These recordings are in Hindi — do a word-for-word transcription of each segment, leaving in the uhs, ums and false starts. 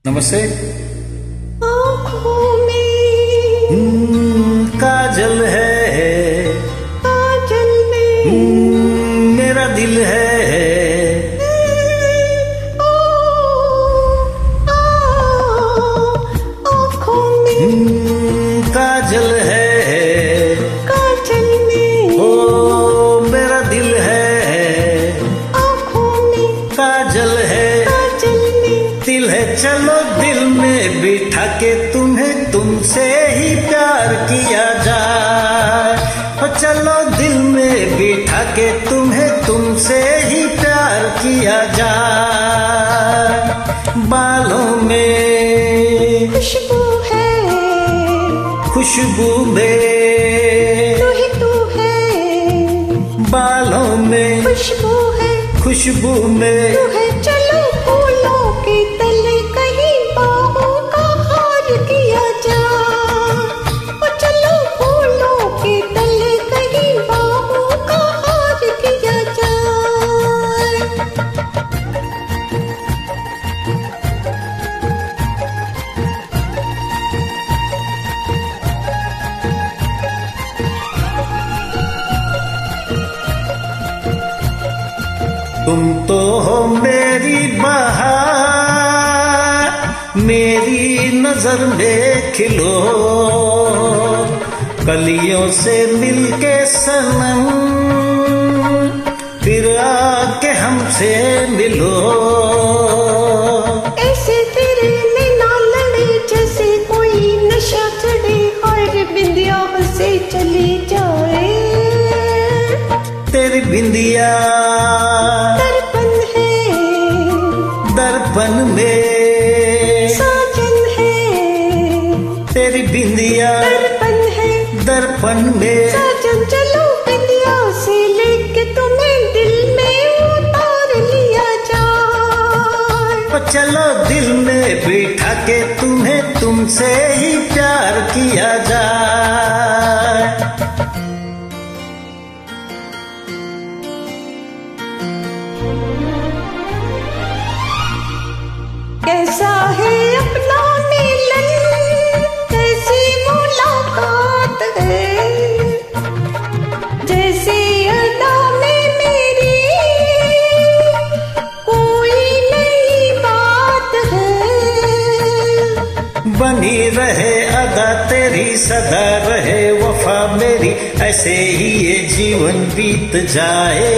नमस्ते। आँखों में काजल है, काजल में मेरा दिल है। ओ, आ, आँखों में काजल है, काजल में ओ मेरा दिल है। आँखों में काजल है, काजल में दिल है। चलो दिल में बिठा के तुम्हें तुमसे ही प्यार किया जाए। ओ चलो दिल में बिठा के तुम्हें तुमसे ही प्यार किया जाए। बालों में खुशबू है, खुशबू में तू ही तू है। बालों में खुशबू है, खुशबू में तू है। चलो फूलों के तले कहीं बाहों का हार किया जाए। ओ चलो फूलों के तले कहीं बाहों का हार किया जाए। तुम तो हो मेरी बहार, मेरी नजर में खिलो। कलियों से मिलके सनम, फिर आके हमसे मिलो। ऐसे तेरे में ना लड़े जैसे कोई नशा चढ़े, हर बिंदिया से चली जाए। तेरी बिंदिया दर्पण है, दर्पण में साजन है। तेरी बिंदिया दर्पण है, दर्पण में साजन। चलो बिंदिया से लेके तुम्हें दिल में उतार लिया जाए। ओ चलो दिल में बिठा के तुम्हें तुमसे ही प्यार किया जाए। कैसा है अपना मिलन, कैसी मुलाकात है। जैसे अदा में मेरी कोई नई बात है। बनी रहे अदा तेरी, सदा रहे वफा मेरी, ऐसे ही ये जीवन बीत जाए।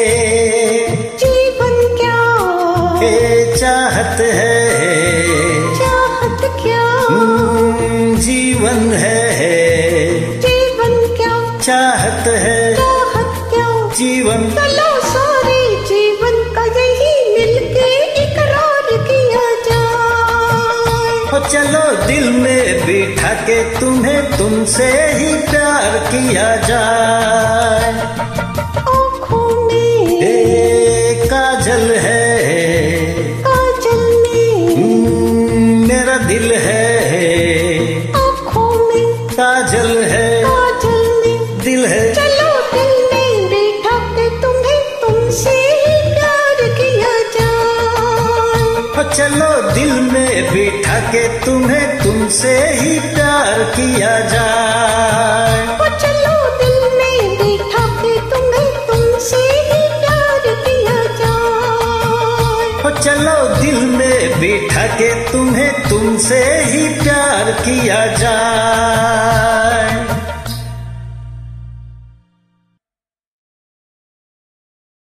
जीवन क्या ये चाहत है, चाहत क्या जीवन है। जीवन क्या चाहत है, चाहत क्या जीवन। चलो सारे जीवन का यही मिलके इकरार किया जाए। ओ चलो दिल में बिठा के तुम्हें तुमसे ही प्यार किया जाए। आँखों में ए काजल है, काजल में मेरा दिल है। आँखों में काजल है, काजल में दिल है। चलो दिल में बिठा के तुम्हें तुमसे ही प्यार किया जाए। ओ चलो दिल में बिठा के तुम्हें तुमसे ही प्यार किया जाए। ओ चलो दिल में बिठा के तुम्हें तुमसे ही प्यार किया जाए। ओ चलो दिल में बिठा के तुम्हें तुमसे ही प्यार